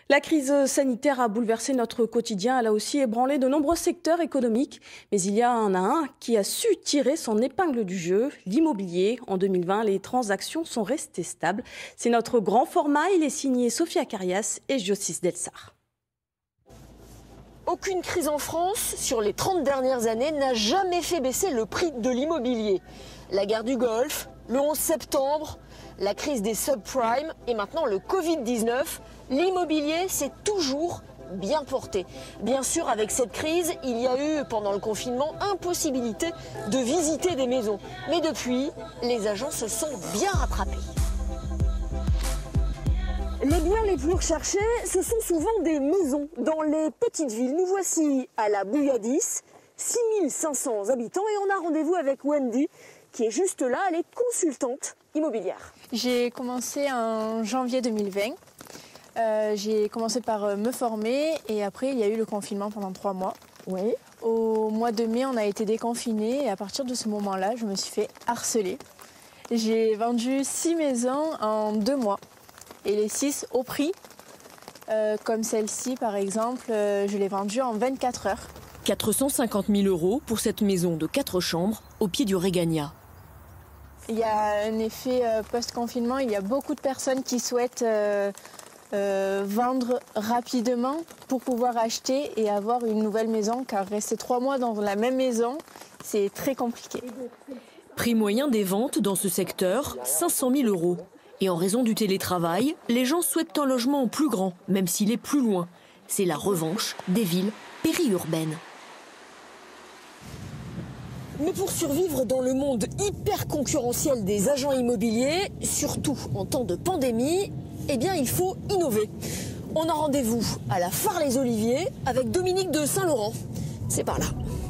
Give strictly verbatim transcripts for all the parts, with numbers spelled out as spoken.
La crise sanitaire a bouleversé notre quotidien, elle a aussi ébranlé de nombreux secteurs économiques. Mais il y en a un qui a su tirer son épingle du jeu, l'immobilier. En deux mille vingt, les transactions sont restées stables. C'est notre grand format, il est signé Sophia Carias et Josis Delsar. Aucune crise en France, sur les trente dernières années, n'a jamais fait baisser le prix de l'immobilier. La guerre du Golfe, le onze septembre, la crise des subprimes et maintenant le Covid dix-neuf, l'immobilier s'est toujours bien porté. Bien sûr, avec cette crise, il y a eu, pendant le confinement, impossibilité de visiter des maisons. Mais depuis, les agents se sont bien rattrapés. Les biens les plus recherchés, ce sont souvent des maisons dans les petites villes. Nous voici à la Bouilladis, six mille cinq cents habitants, et on a rendez-vous avec Wendy, qui est juste là, elle est consultante immobilière. J'ai commencé en janvier deux mille vingt. Euh, j'ai commencé par me former et après il y a eu le confinement pendant trois mois. Oui. Au mois de mai, on a été déconfinés et à partir de ce moment-là, je me suis fait harceler. J'ai vendu six maisons en deux mois et les six au prix. Euh, comme celle-ci par exemple, euh, je l'ai vendue en vingt-quatre heures. quatre cent cinquante mille euros pour cette maison de quatre chambres au pied du Régania. Il y a un effet euh, post-confinement, il y a beaucoup de personnes qui souhaitent euh, euh, vendre rapidement pour pouvoir acheter et avoir une nouvelle maison, car rester trois mois dans la même maison, c'est très compliqué. Prix moyen des ventes dans ce secteur, cinq cent mille euros. Et en raison du télétravail, les gens souhaitent un logement plus grand, même s'il est plus loin. C'est la revanche des villes périurbaines. Mais pour survivre dans le monde hyper concurrentiel des agents immobiliers, surtout en temps de pandémie, eh bien il faut innover. On a rendez-vous à la Phare-les-Oliviers avec Dominique de Saint-Laurent. C'est par là.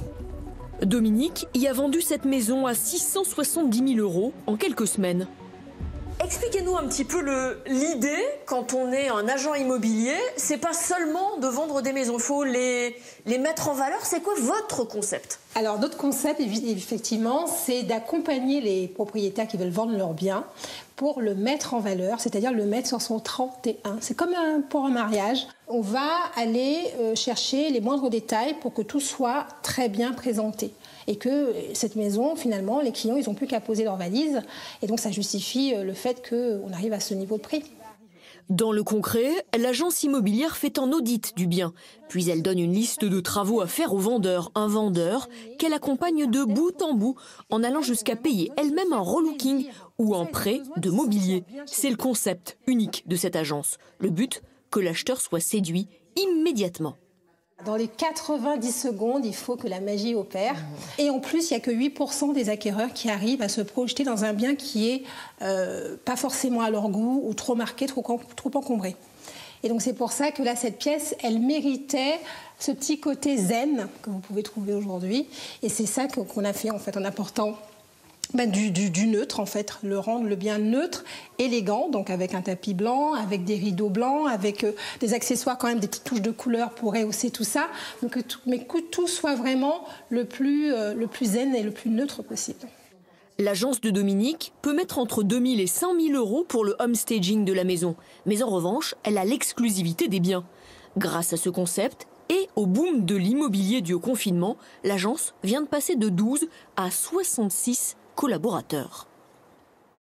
Dominique y a vendu cette maison à six cent soixante-dix mille euros en quelques semaines. Expliquez-nous un petit peu le, l'idée quand on est un agent immobilier. C'est pas seulement de vendre des maisons, il faut les, les mettre en valeur. C'est quoi votre concept ? Alors notre concept, effectivement, c'est d'accompagner les propriétaires qui veulent vendre leurs biens pour le mettre en valeur, c'est-à-dire le mettre sur son trente et un. C'est comme un, pour un mariage. On va aller euh, chercher les moindres détails pour que tout soit très bien présenté. Et que cette maison, finalement, les clients, ils n'ont plus qu'à poser leurs valises. Et donc ça justifie le fait qu'on arrive à ce niveau de prix. Dans le concret, l'agence immobilière fait un audit du bien. Puis elle donne une liste de travaux à faire au vendeur, un vendeur qu'elle accompagne de bout en bout en allant jusqu'à payer elle-même un relooking ou un prêt de mobilier. C'est le concept unique de cette agence. Le but, que l'acheteur soit séduit immédiatement. Dans les quatre-vingt-dix secondes, il faut que la magie opère. Et en plus, il n'y a que huit pour cent des acquéreurs qui arrivent à se projeter dans un bien qui est euh, pas forcément à leur goût ou trop marqué, trop, trop encombré. Et donc c'est pour ça que là, cette pièce, elle méritait ce petit côté zen que vous pouvez trouver aujourd'hui. Et c'est ça qu'on a fait en fait en apportant ben, du, du, du neutre, en fait, le rendre le bien neutre, élégant, donc avec un tapis blanc, avec des rideaux blancs, avec euh, des accessoires quand même, des petites touches de couleur pour rehausser tout ça, donc que tout, mais que tout soit vraiment le plus, euh, le plus zen et le plus neutre possible. L'agence de Dominique peut mettre entre deux mille et cinq mille euros pour le homestaging de la maison. Mais en revanche, elle a l'exclusivité des biens. Grâce à ce concept et au boom de l'immobilier dû au confinement, l'agence vient de passer de douze à soixante-six collaborateurs.